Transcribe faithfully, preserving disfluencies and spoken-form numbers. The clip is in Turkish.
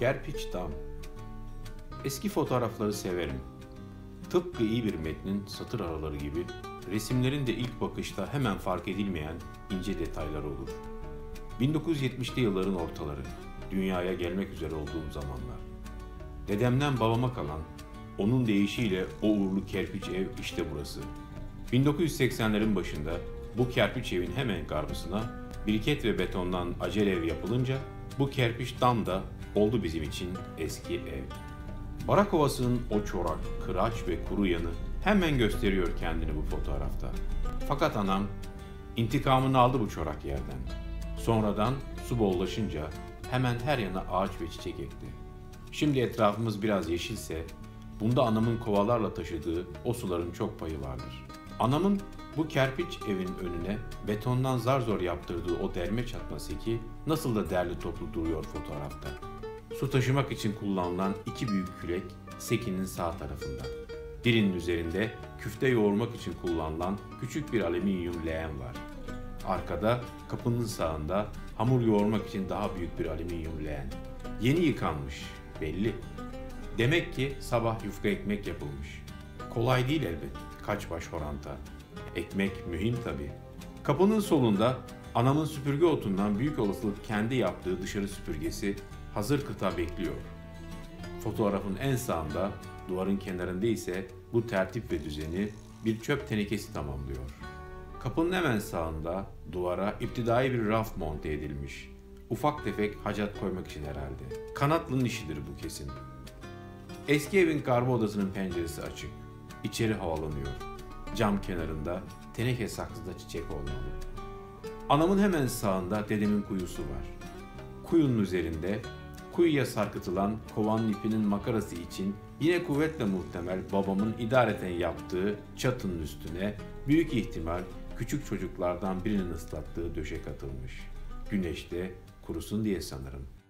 Kerpiç Dam. Eski fotoğrafları severim. Tıpkı iyi bir metnin satır araları gibi, resimlerin de ilk bakışta hemen fark edilmeyen ince detaylar olur. bin dokuz yüz yetmişli yılların ortaları, dünyaya gelmek üzere olduğum zamanlar. Dedemden babama kalan, onun deyişiyle o uğurlu kerpiç ev işte burası. bin dokuz yüz seksenlerin başında bu kerpiç evin hemen karşısına biriket ve betondan acele ev yapılınca bu kerpiç dam da oldu bizim için eski ev. Barak Ovası'nın o çorak, kıraç ve kuru yanı hemen gösteriyor kendini bu fotoğrafta. Fakat anam intikamını aldı bu çorak yerden. Sonradan su bollaşınca hemen her yana ağaç ve çiçek ekti. Şimdi etrafımız biraz yeşilse bunda anamın kovalarla taşıdığı o suların çok payı vardır. Anamın bu kerpiç evin önüne betondan zar zor yaptırdığı o derme çatma seki nasıl da derli toplu duruyor fotoğrafta. Su taşımak için kullanılan iki büyük kürek sekinin sağ tarafında. Birinin üzerinde küfte yoğurmak için kullanılan küçük bir alüminyum leğen var. Arkada kapının sağında hamur yoğurmak için daha büyük bir alüminyum leğen. Yeni yıkanmış belli. Demek ki sabah yufka ekmek yapılmış. Kolay değil elbet, kaç baş horanta. Ekmek mühim tabii. Kapının solunda anamın süpürge otundan büyük olasılık kendi yaptığı dışarı süpürgesi hazır kıta bekliyor. Fotoğrafın en sağında, duvarın kenarında ise bu tertip ve düzeni bir çöp tenekesi tamamlıyor. Kapının hemen sağında duvara iptidai bir raf monte edilmiş. Ufak tefek hacat koymak için herhalde. Kanatlı'nın işidir bu kesin. Eski evin garba odasının penceresi açık. İçeri havalanıyor. Cam kenarında teneke saksıda çiçek olmalı. Anamın hemen sağında dedemin kuyusu var. Kuyunun üzerinde kuyuya sarkıtılan kovanın ipinin makarası için yine kuvvetle muhtemel babamın idareten yaptığı çatının üstüne büyük ihtimal küçük çocuklardan birinin ıslattığı döşek atılmış. Güneşte kurusun diye sanırım.